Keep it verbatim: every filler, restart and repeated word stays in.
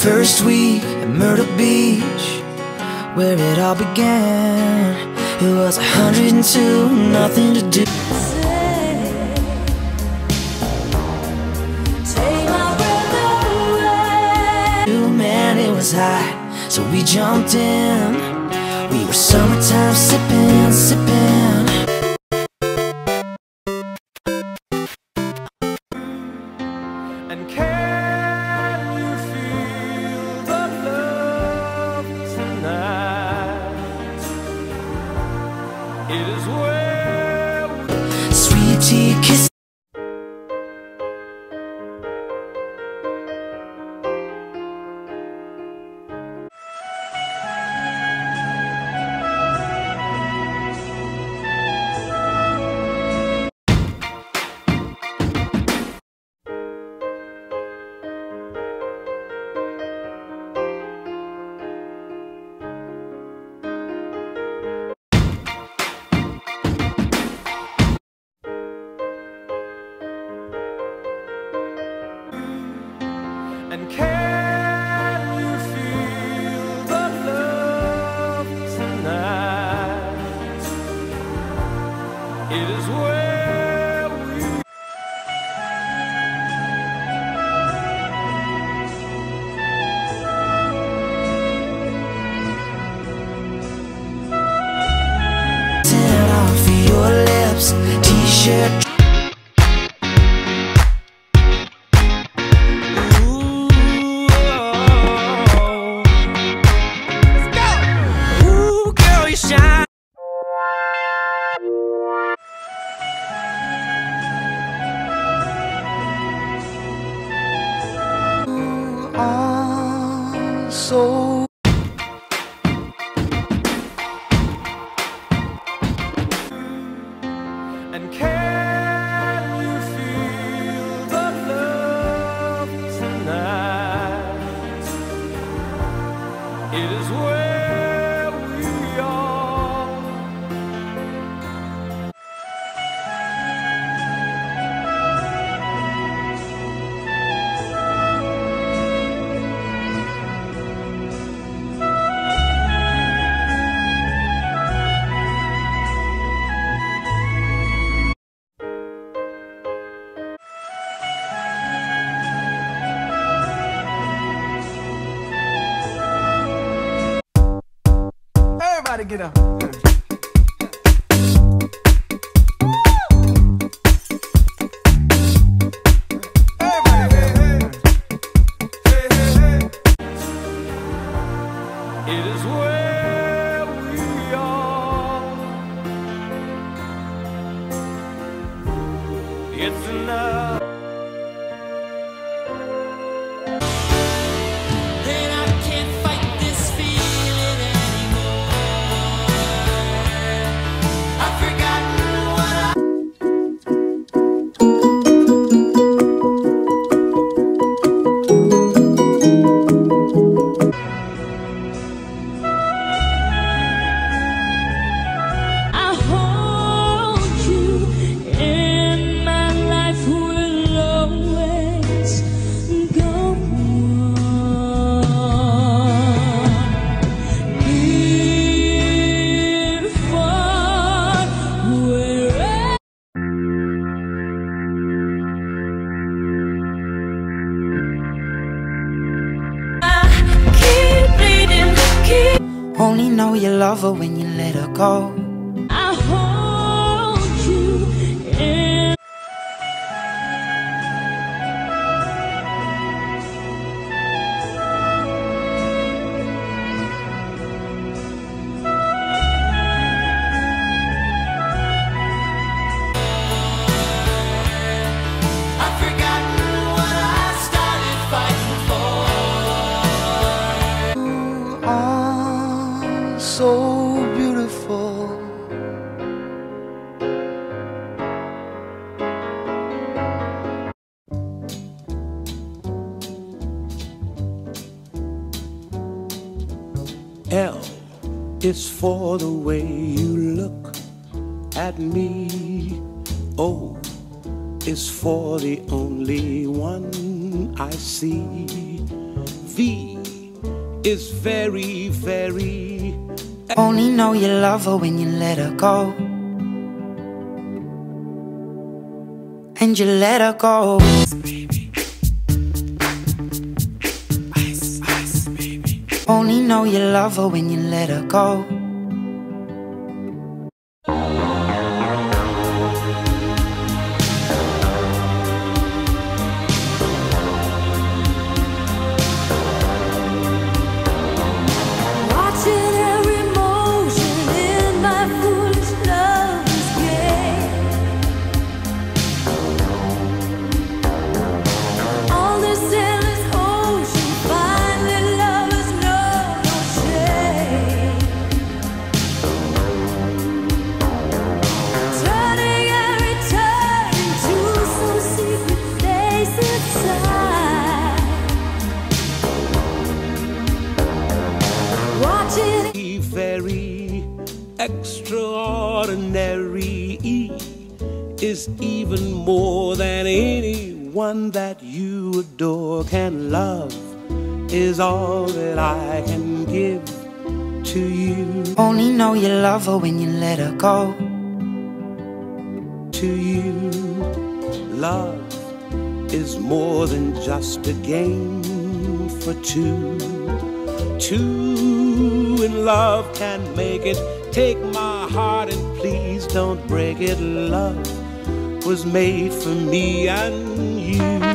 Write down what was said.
first week at Myrtle Beach, where it all began. It was a hundred and two, nothing to do. Take my breath away. Man, it was high, so we jumped in. We were summertime sipping, sipping. And can you feel the love tonight? It is well. Sweet tea kiss. And can you feel the love tonight? It is where we turn off your lips, t-shirt. So and can you feel the love tonight? It is where we are. Everybody get up. Everybody, hey, hey. Hey, hey, hey. It is where we are. It's enough. Only know you love her when you let her go. I hold you in. I've forgotten what I started fighting for. Oh, so beautiful. L is for the way you look at me. O is for the only one I see. V is very, very. Only know you love her when you let her go, and you let her go. Baby. Ice, ice, baby. Only know you love her when you let her go. Very extraordinary is even more than anyone that you adore can love, is all that I can give to you. Only know you love her when you let her go. To you, love is more than just a game for two. Two in love can make it. Take my heart and please don't break it. Love was made for me and you.